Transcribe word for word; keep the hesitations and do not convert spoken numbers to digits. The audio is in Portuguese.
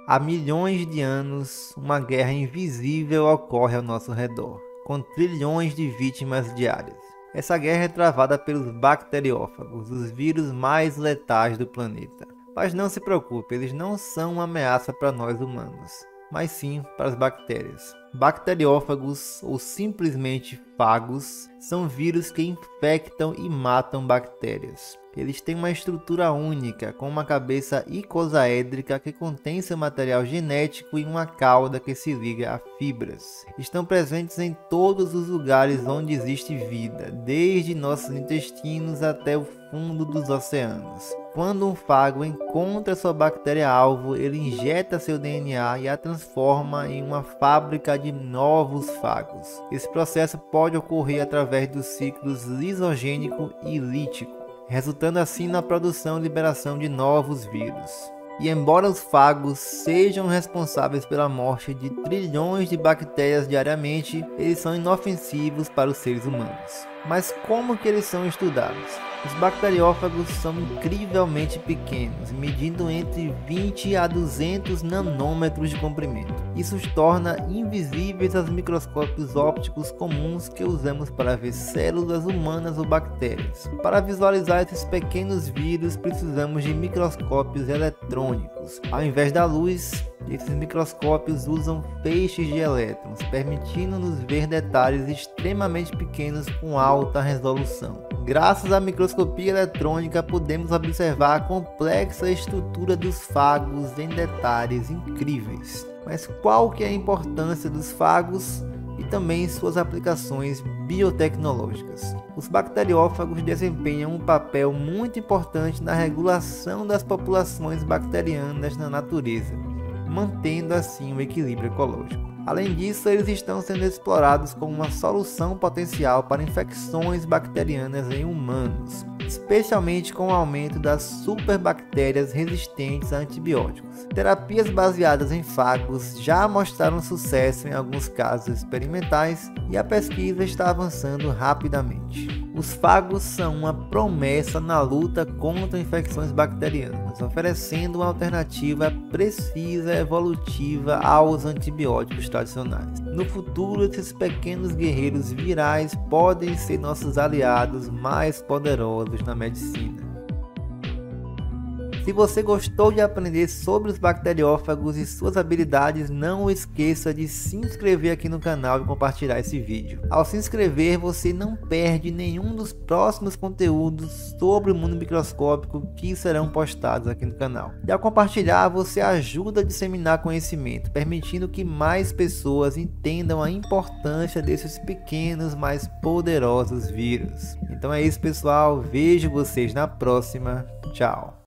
Há milhões de anos, uma guerra invisível ocorre ao nosso redor, com trilhões de vítimas diárias. Essa guerra é travada pelos bacteriófagos, os vírus mais letais do planeta. Mas não se preocupe, eles não são uma ameaça para nós humanos, mas sim para as bactérias. Bacteriófagos, ou simplesmente fagos, são vírus que infectam e matam bactérias. Eles têm uma estrutura única, com uma cabeça icosaédrica que contém seu material genético e uma cauda que se liga a fibras. Estão presentes em todos os lugares onde existe vida, desde nossos intestinos até o fundo dos oceanos. Quando um fago encontra sua bactéria-alvo, ele injeta seu D N A e a transforma em uma fábrica de novos fagos. Esse processo pode ocorrer através dos ciclos lisogênico e lítico, resultando assim na produção e liberação de novos vírus. E embora os fagos sejam responsáveis pela morte de trilhões de bactérias diariamente, eles são inofensivos para os seres humanos. Mas como que eles são estudados? Os bacteriófagos são incrivelmente pequenos, medindo entre vinte a duzentos nanômetros de comprimento. Isso os torna invisíveis aos microscópios ópticos comuns que usamos para ver células humanas ou bactérias. Para visualizar esses pequenos vírus, precisamos de microscópios eletrônicos. Ao invés da luz, esses microscópios usam feixes de elétrons, permitindo-nos ver detalhes extremamente pequenos com alta resolução. Graças à microscopia eletrônica, podemos observar a complexa estrutura dos fagos em detalhes incríveis. Mas qual que é a importância dos fagos e também suas aplicações biotecnológicas? Os bacteriófagos desempenham um papel muito importante na regulação das populações bacterianas na natureza, mantendo assim o equilíbrio ecológico. Além disso, eles estão sendo explorados como uma solução potencial para infecções bacterianas em humanos, especialmente com o aumento das superbactérias resistentes a antibióticos. Terapias baseadas em fagos já mostraram sucesso em alguns casos experimentais e a pesquisa está avançando rapidamente. Os fagos são uma promessa na luta contra infecções bacterianas, oferecendo uma alternativa precisa e evolutiva aos antibióticos tradicionais. No futuro, esses pequenos guerreiros virais podem ser nossos aliados mais poderosos na medicina. Se você gostou de aprender sobre os bacteriófagos e suas habilidades, não esqueça de se inscrever aqui no canal e compartilhar esse vídeo. Ao se inscrever, você não perde nenhum dos próximos conteúdos sobre o mundo microscópico que serão postados aqui no canal. E ao compartilhar, você ajuda a disseminar conhecimento, permitindo que mais pessoas entendam a importância desses pequenos, mas poderosos vírus. Então é isso, pessoal. Vejo vocês na próxima. Tchau.